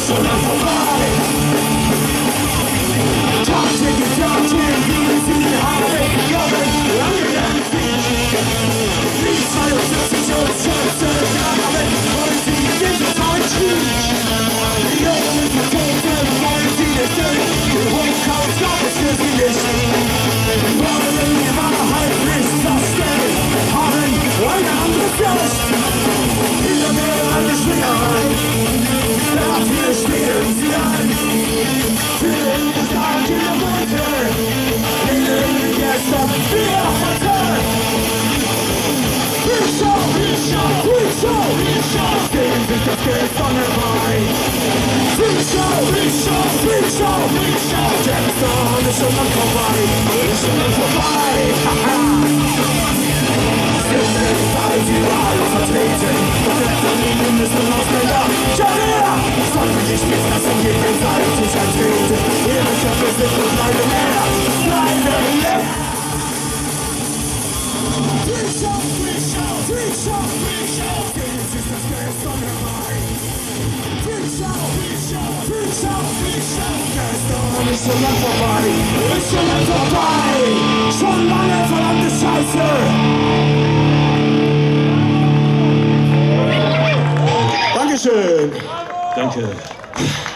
ist schon lang vorbei. Taktik, wie sie den Haaren kommen, lange wie 42 und 14 Jahre, wollen sie den totalen Krieg. Die Jungen vertoten, wollen sie nicht durch, den Holocaust gab es für sie nicht. Wollen die Wahrheit nicht verstehen, haben eine andere Furcht. In der Nähe eine Schlägerei, dafür stehen sie ein. Für den Tag in der Wolke, in den gestern wir verteilt. Geben sich das Geld von der Wein. Gestern ist schon lang vorbei. Ist schon lang vorbei. Sind nicht bald überall vertreten. Doch jetzt an ihnen müssen Ausländer. Scharia! Sollten die Spitz das in gegenseitig eintreten. Ihre Köpfe sind und bleiben leer. Bleiben leer. Gestern ist schon lang vorbei, ist schon lang vorbei, schon lange verdammte Scheiße. Dankeschön. Danke.